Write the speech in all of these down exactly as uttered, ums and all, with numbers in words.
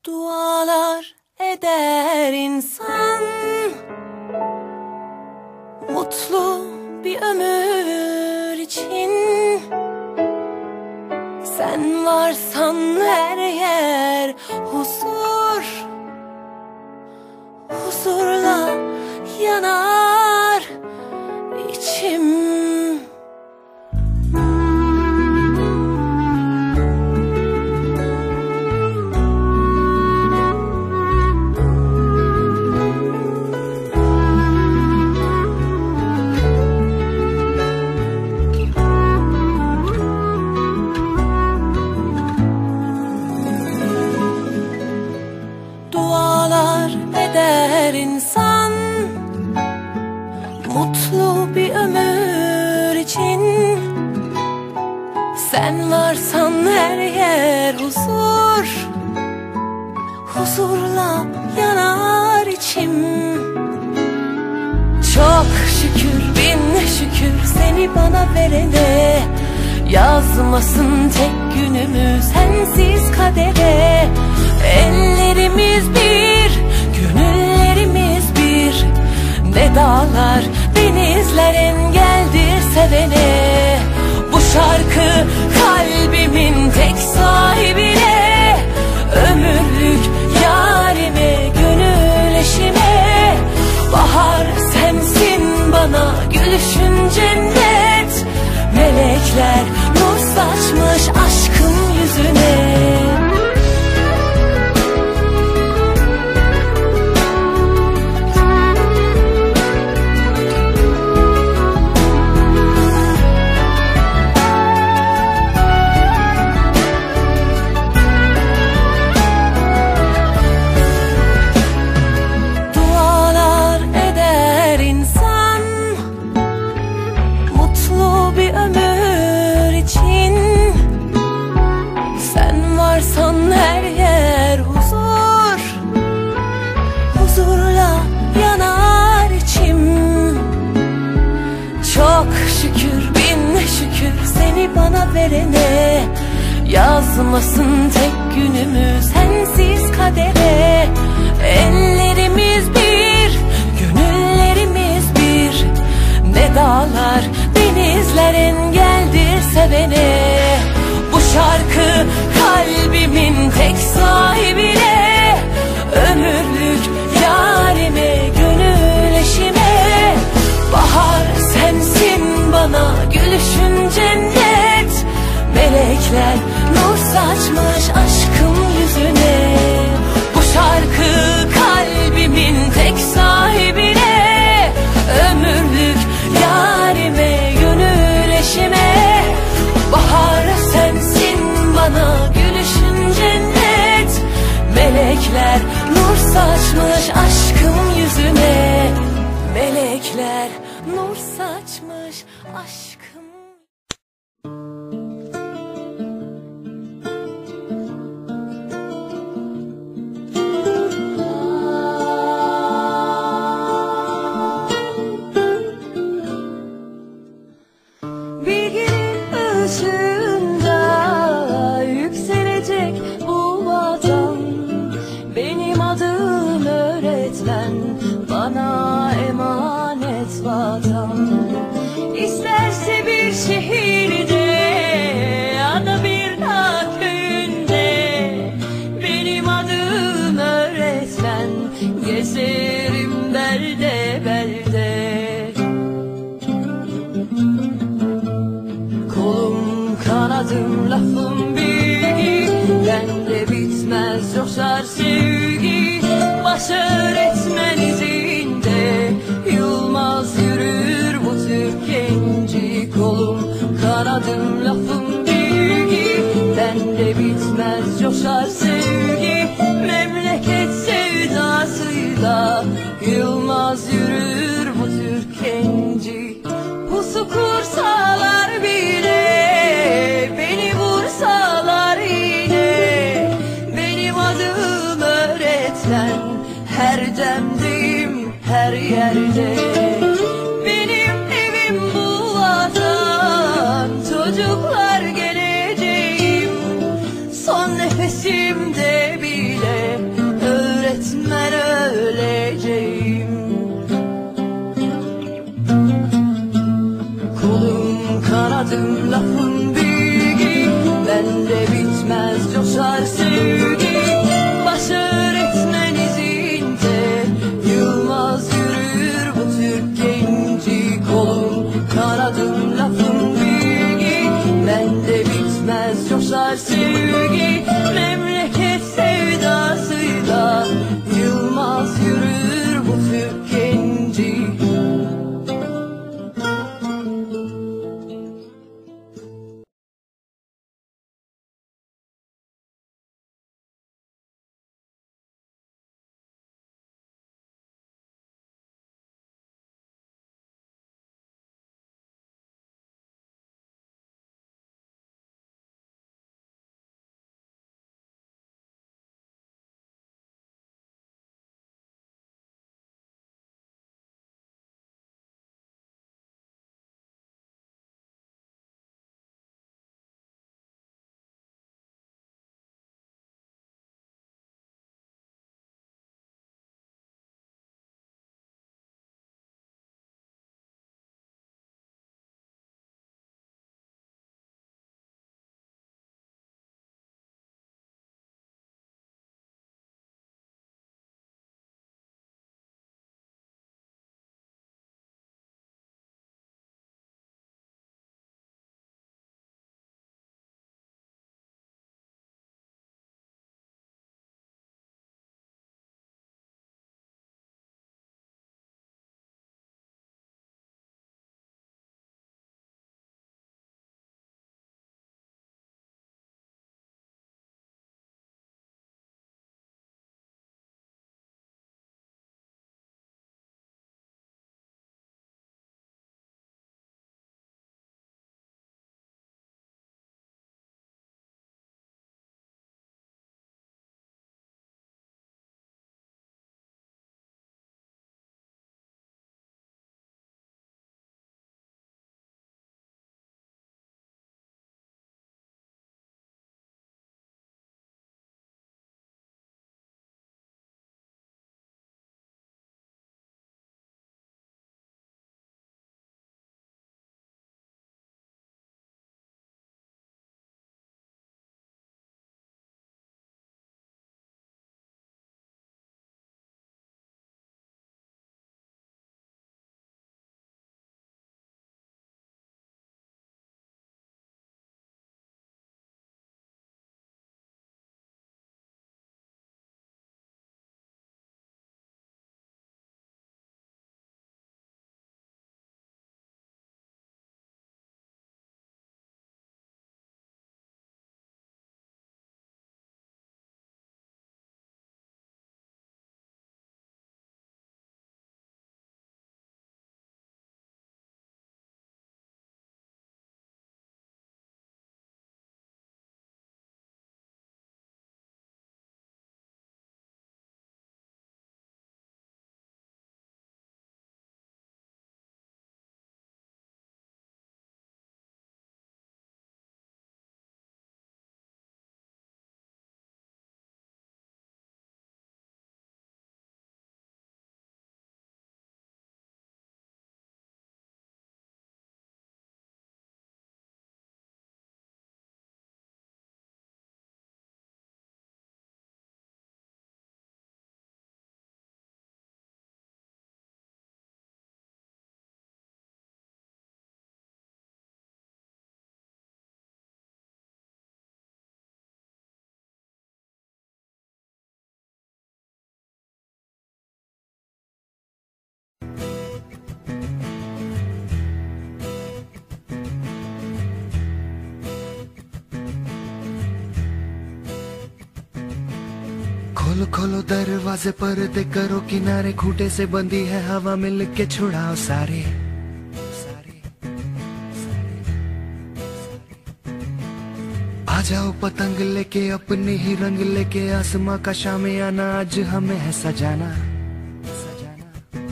Dualar eder insan, mutlu bir ömür için. Sen varsan her yer huzur, huzurla yanar içim. İnsan mutlu bir ömür için. Sen varsan her yer huzur, huzurla yanar içim. Çok şükür bin şükür seni bana verene, yazmasın tek günümü sensiz kadere. Ellerimiz bir, gönüllerimiz bir. Ne dağlar denizler engeldir sevene. Bu şarkı kalbimin tek sahibine, ömürlük yarime, gönül eşime. Bahar sensin bana, gülüşün cennet. Melekler nur saçmış aşkın yüzüne. Her yer huzur, huzurla yanar içim. Çok şükür bin şükür seni bana verene, yazmasın tek günümü sensiz kadere. Ellerimiz bir, gönüllerimiz bir. Ne dağlar denizler engeldir sevene. Bu şarkı kalbimin tek sahibine, ömürlük yarime, gönül eşime. Bahar sensin bana, gülüşün cennet. Melekler nur saçmış aşkım yüzüne. Bu şarkı kalbimin tek sahibine, ömürlük yarime, gönül eşime. Bahar sensin bana, gülüşün cennet. Melekler nur saçmış aşkım yüzüne. Melekler nur saçmış aşkım. Bilginin ışığında yükselecek bu vatan. Benim adım öğretmen, bana emanet vatan. İsterse bir şehirde ya da bir dağ köyünde, benim adım öğretmen, gezerim belde belde. Kolum kanadım lafım bilgi, bende bitmez coşar sevgi. Baş öğretmen izinde yılmaz yürür bu Türk genci. Kolum kanadım lafım bilgi, bende bitmez coşar sevgi. Memleket sevdasıyla yılmaz yürür bu Türk genci. Pusu kursalar bile, beni vursalar yine, benim adım öğretmen, her demdeyim her yerde. Benim evim bu vatan, çocuklar geleceğim, son nefesimde coşar sevgi. Başarı etmen izince Yılmaz yürür bu Türk genci. Kolum kanadım lafım bilgi, bende bitmez coşar sevgi. Memleket sevdasıyla Yılmaz yürür bu Türk genci. खोलो खोलो दरवाजे पर्दे करो किनारे, खूंटे से बंदी है हवा मिल के छुड़ाओ सारे सारे सारे। आ जाओ पतंग लेके अपने ही रंग लेके, आसमां का शाम आना आज हमें है सजाना सजाना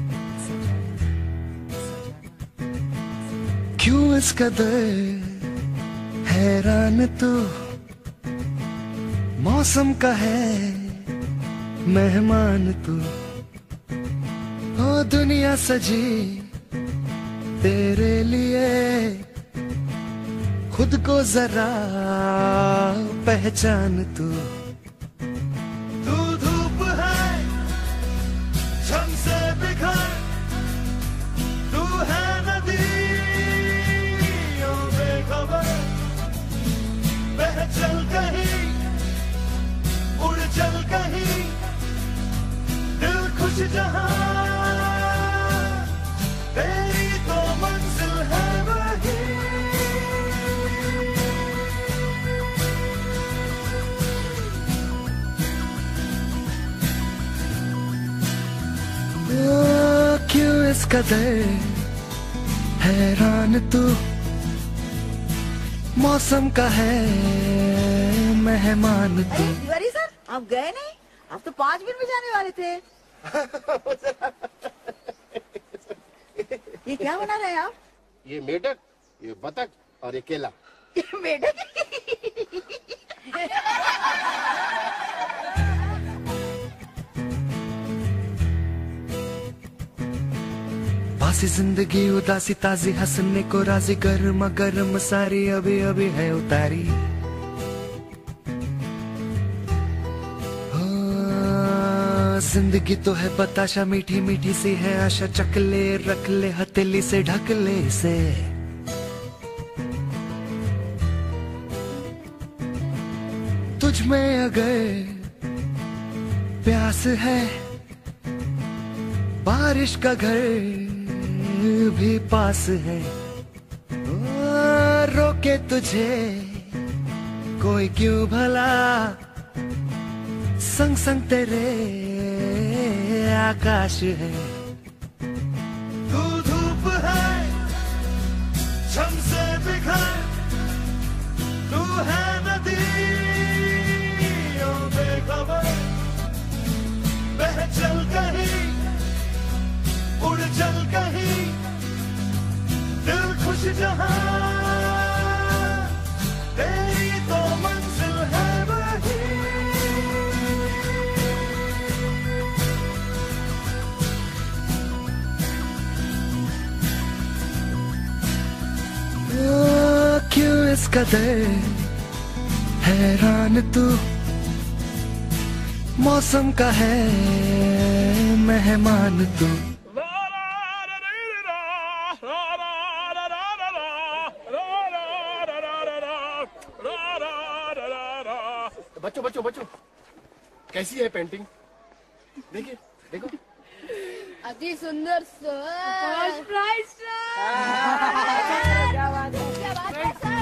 सजाना। क्यों इस कदर हैरान तो मौसम का है मेहमान तू, ओ दुनिया सजी तेरे लिए, खुद को जरा पहचान तू। तू धूप है छम से बिखर, तू है नदियों बेखबर, बह चल कहीं उड़ चल कहीं, दिल खुश जहां तेरी तो मंजिल है वही। क्यों इस कदर हैरान तू, मौसम का है मेहमान तू। तिवारी सर आप गए नहीं, आप तो पाँच मिनट में जाने वाले थे। ये क्या बना रहे हैं आप? ये मेढक, ये बतख और ये केला। मेढक बासी जिंदगी उदासी ताजी हंसने को राजी, गर्मा गर्म सारी अभी अभी है उतारी। जिंदगी तो है बताशा मीठी मीठी सी है आशा, चकले रख ले हथेली से ढक ले इसे। तुझ में अगर प्यास है, बारिश का घर भी पास है। ओ, रोके तुझे कोई क्यों भला, संग संग तेरे आकाश है। तू धूप है छम से बिखर, तू है नदियों बेखबर, बह चल कहीं उड़ चल कहीं, दिल खुश जहां तेरी तो मंजिल है वही। क्यों इस कदर हैरान तू, मौसम का है मेहमान तू। बच्चों बच्चों बच्चों कैसी है पेंटिंग? देखिए देखो, अति सुंदर सर। First prize sir. क्या बात है, क्या बात है सर।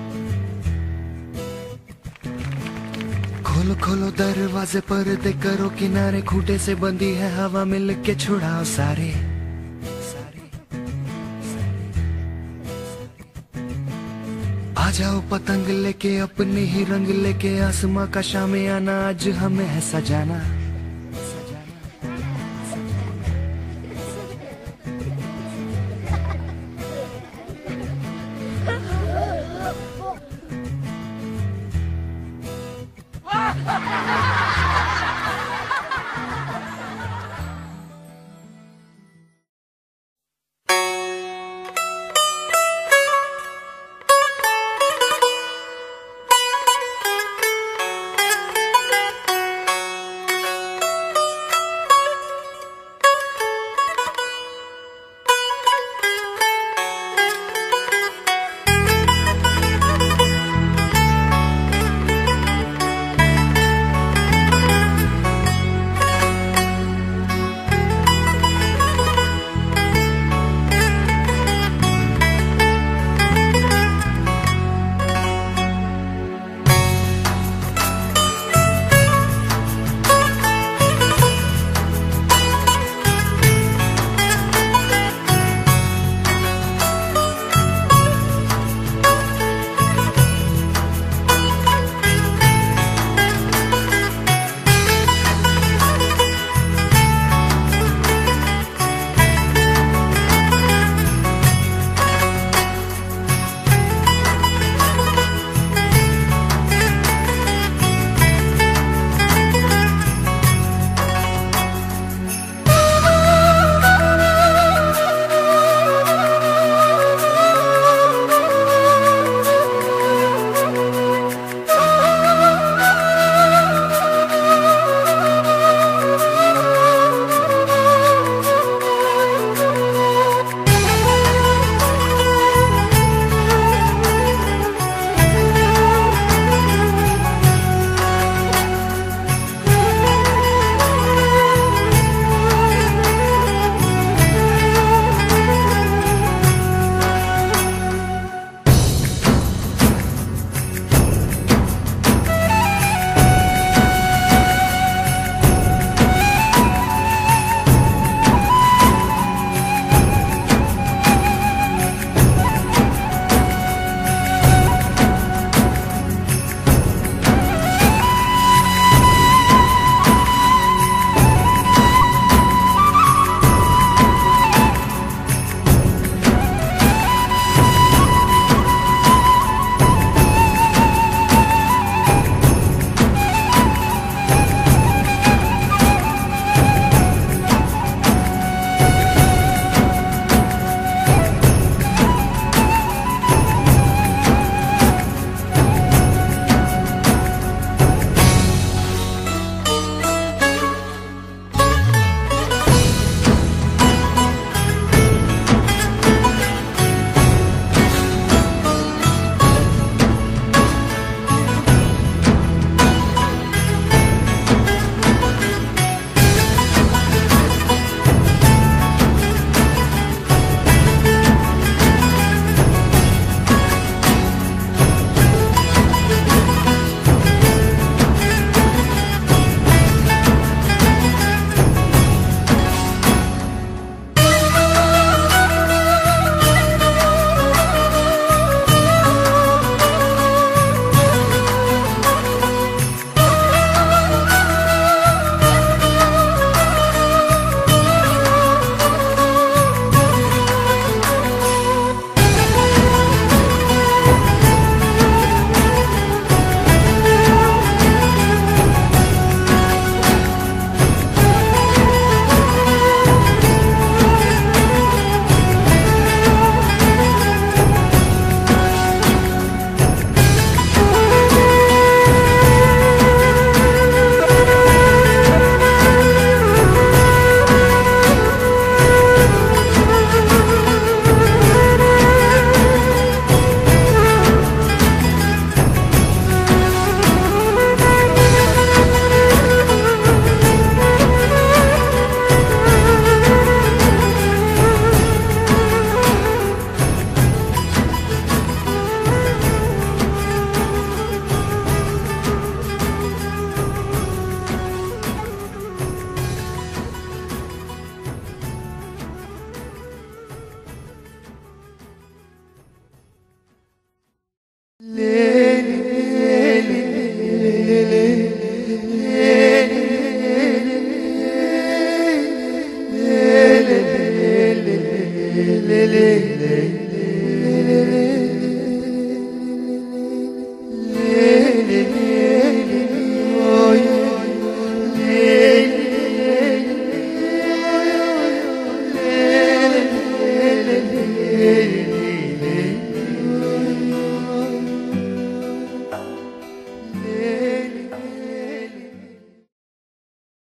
खोलो खोलो दरवाजे पर्दे करो किनारे, खूंटे से बंदी है हवा मिल के छुड़ाओ सारे। आ जाओ पतंग लेके अपने ही रंग लेके, आसमां का शामियाना आज हमें है सजाना।